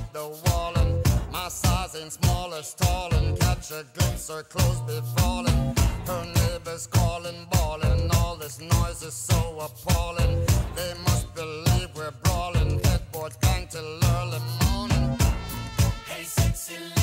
off the wall, and my size ain't small or tall, and catch a glimpse, her clothes be falling. Her neighbors calling, bawling, all this noise is so appalling. They must believe we're brawling, headboards bang till early morning. Hey, sexy lady.